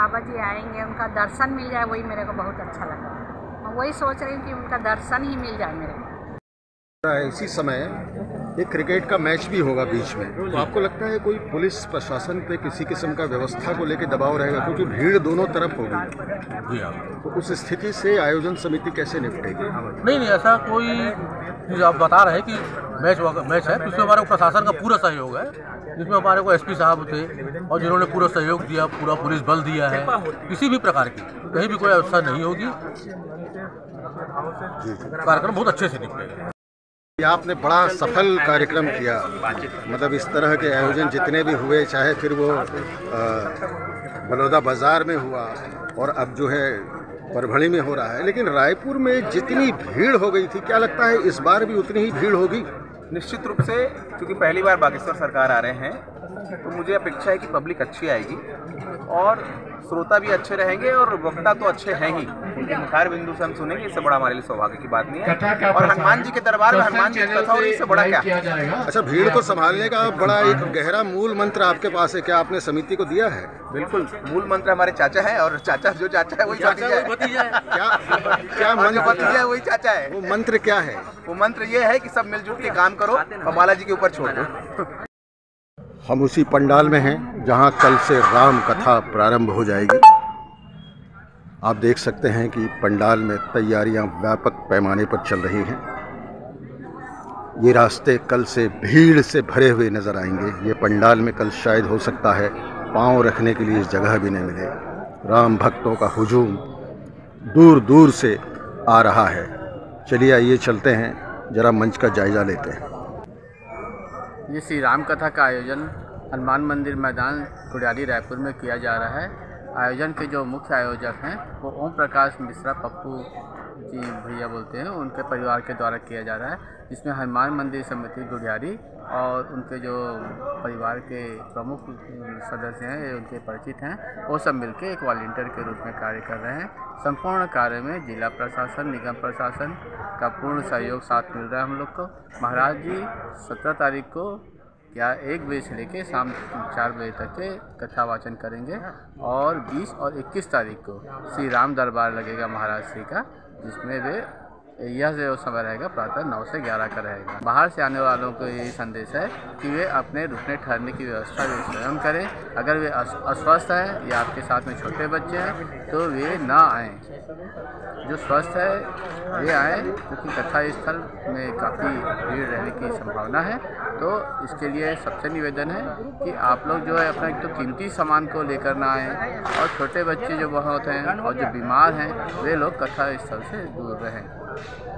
बाबा जी आएंगे, उनका दर्शन मिल जाए, वही मेरे को बहुत अच्छा लगा। मैं वही सोच रही हूँ कि उनका दर्शन ही मिल जाए मेरे को। इसी समय एक क्रिकेट का मैच भी होगा बीच में, तो आपको लगता है कोई पुलिस प्रशासन पे किसी किस्म का व्यवस्था को लेकर दबाव रहेगा, क्योंकि भीड़ दोनों तरफ होगी? तो उस स्थिति से आयोजन समिति कैसे निपटेगी? नहीं, ऐसा कोई चीज़ आप बता रहे हैं कि मैच है, उसमें हमारे को प्रशासन का पूरा सहयोग है, जिसमें हमारे को एसपी साहब थे और जिन्होंने पूरा सहयोग दिया, पूरा पुलिस बल दिया है। किसी भी प्रकार की कहीं भी कोई अवस्था नहीं होगी, कार्यक्रम बहुत अच्छे से निपटेगा। आपने बड़ा सफल कार्यक्रम किया, मतलब इस तरह के आयोजन जितने भी हुए, चाहे फिर वो बलौदा बाजार में हुआ और अब जो है परभणी में हो रहा है, लेकिन रायपुर में जितनी भीड़ हो गई थी, क्या लगता है इस बार भी उतनी ही भीड़ होगी? निश्चित रूप से, क्योंकि पहली बार बागेश्वर सरकार आ रहे हैं, तो मुझे अपेक्षा है कि पब्लिक अच्छी आएगी और श्रोता भी अच्छे रहेंगे और वक्ता तो अच्छे हैं ही, उनके मुखार बिंदु से हम सुनेंगे, इससे बड़ा हमारे लिए सौभाग्य की बात नहीं है। और हनुमान जी के दरबार में हनुमान जी की कथा हो रही है, इससे बड़ा क्या? अच्छा, भीड़ को संभालने का बड़ा एक गहरा मूल मंत्र आपके पास है, क्या आपने समिति को दिया है? बिल्कुल, मूल मंत्र हमारे चाचा है, और चाचा जो चाचा है वही भतीजा है। क्या मंत्र भतीजा है वही चाचा है। वो मंत्र क्या है? वो मंत्र ये है कि सब मिलजुल के काम करो और बालाजी के ऊपर छोड़ दो। हम उसी पंडाल में हैं जहां कल से राम कथा प्रारंभ हो जाएगी। आप देख सकते हैं कि पंडाल में तैयारियां व्यापक पैमाने पर चल रही हैं। ये रास्ते कल से भीड़ से भरे हुए नज़र आएंगे। ये पंडाल में कल शायद हो सकता है पांव रखने के लिए जगह भी नहीं मिले। राम भक्तों का हुजूम दूर दूर से आ रहा है। चलिए आइए चलते हैं, जरा मंच का जायजा लेते हैं। ये श्री राम कथा का आयोजन हनुमान मंदिर मैदान गुड़ियारी रायपुर में किया जा रहा है। आयोजन के जो मुख्य आयोजक हैं वो ओम प्रकाश मिश्रा पप्पू जी भैया बोलते हैं, उनके परिवार के द्वारा किया जा रहा है, जिसमें हनुमान मंदिर समिति गुड़ियारी और उनके जो परिवार के प्रमुख सदस्य हैं, उनके परिचित हैं, वो सब मिलकर एक वॉलंटियर के रूप में कार्य कर रहे हैं। संपूर्ण कार्य में जिला प्रशासन, निगम प्रशासन का पूर्ण सहयोग साथ मिल रहा है हम लोग को। महाराज जी 17 तारीख को या 1 बजे से लेकर शाम 4 बजे तक के कथा वाचन करेंगे और 20 और 21 तारीख को श्री राम दरबार लगेगा महाराज श्री का, जिसमें वे यह जो समय रहेगा प्रातः 9 से 11 का रहेगा। बाहर से आने वालों को यही संदेश है कि वे अपने रुकने ठहरने की व्यवस्था वे स्वयं करें। अगर वे अस्वस्थ हैं या आपके साथ में छोटे बच्चे हैं तो वे ना आएँ। जो स्वस्थ है वे आएँ, क्योंकि कथा स्थल में काफ़ी भीड़ रहने की संभावना है। तो इसके लिए सबसे निवेदन है कि आप लोग जो है अपना एक तो कीमती सामान को लेकर ना आएँ, और छोटे बच्चे जो बहुत हैं और जो बीमार हैं वे लोग कथा स्थल से दूर रहें।